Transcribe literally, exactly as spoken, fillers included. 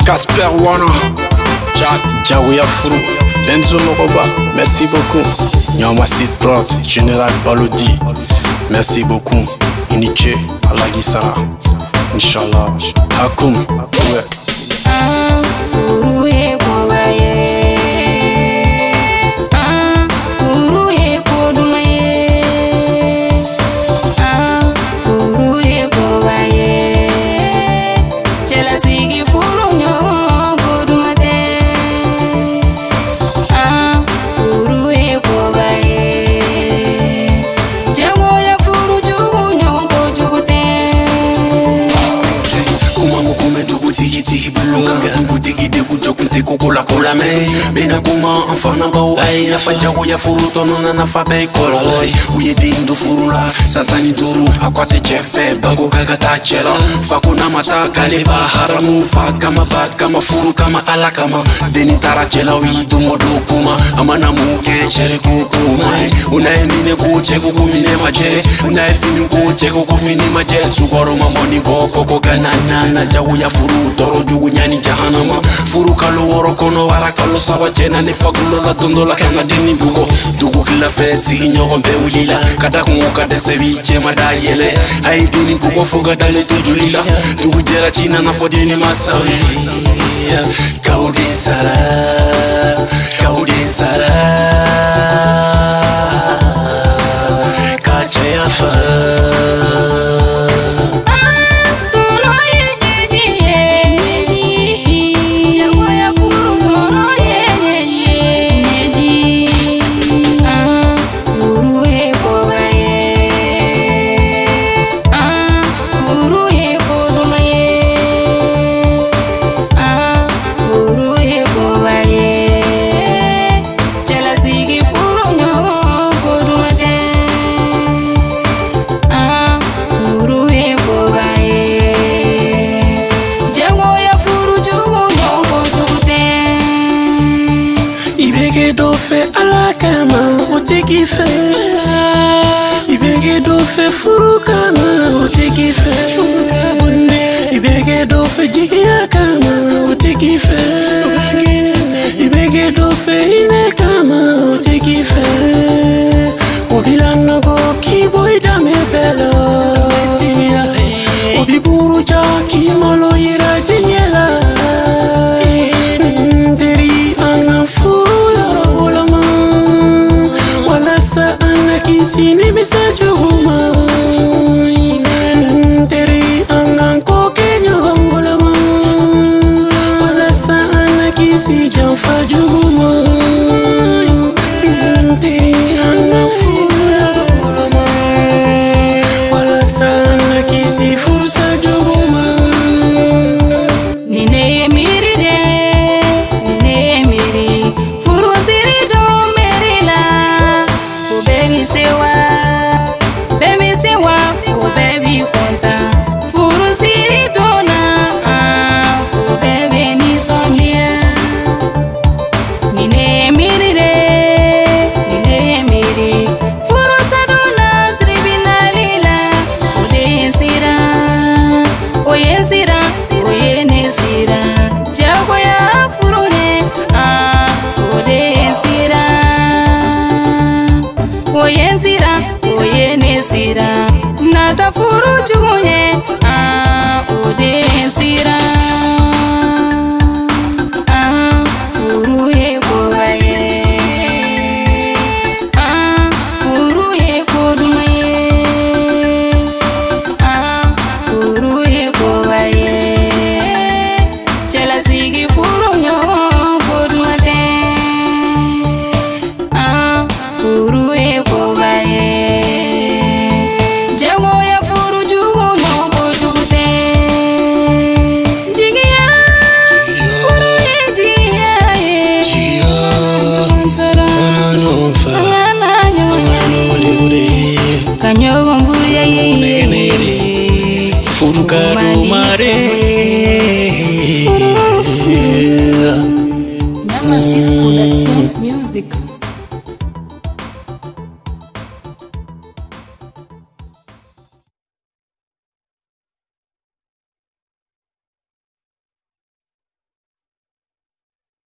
Casper Wana, Jack, Jaouya Frou, Benzo Moroba, merci beaucoup. Nyama Sid Plot, Général Balodi, merci beaucoup. Iniche, Alagisara, Inch'Allah, Hakoum, ouais. Kula kula me bena kuma enfana go ay afaja ya furu tono na na fa be kolo uye dindu furula satani duru akwase chefe bago gaga ta chela fakuna mata kaleba haramu fa kama fa kama furu kama ala kama deni tara chela wi du modo kuma amana muke chere kukuma unaendine ku cheko kumine maje unaefini ku cheko kufini maje sugoro mamoni boko ko kanana na jawu ya furu toro jugu nyani jahanama furu kalu woro kono wara kalu sawa jena ne fagulo la tondo la kana deni bugo dugu kila fesi nyogo be ulila kada kunguka de seviche madayele ai deni bugo fuga dale tujulila dugu jera china na fodeni masawi kaudi sara kaudi sara kache yafa Dofe ala kama oteki fe ibenge dofe furu kama oteki fe furu bunde ibenge dofe jigia kama oteki fe ibenge dofe ine kama oteki fe obila nogo kiboy dame belo obiburu ja kimolo ira jinyela deri anafu Kisini misajuma Teri angan koke nyogongolama Wala saana kisi jamfa juguma Teri angan furagolama Wala saana kisi fursa juguma Nine miride Nine miri Furu sirido merila Baby sewa, baby sewa, oh baby konta. Furu siri dona, ah, oh baby ni sonia. Nine miri de, nine miri. Furu sadona tribunalila, oh de sira, oh ye sira, oh ye ne sira. Jago ya furu ne, ah, oh de sira. Oye sira, oye ne sira, nata furu jugunye, ah, ode sira, ah, furu he kowaye, ah, furu he kodumaye, ah, furu he kowaye, jala sigi furu nyo kodumate, ah, furu he Kanyo mburu ya ye Furukadu mare Nyama Sid Production Music.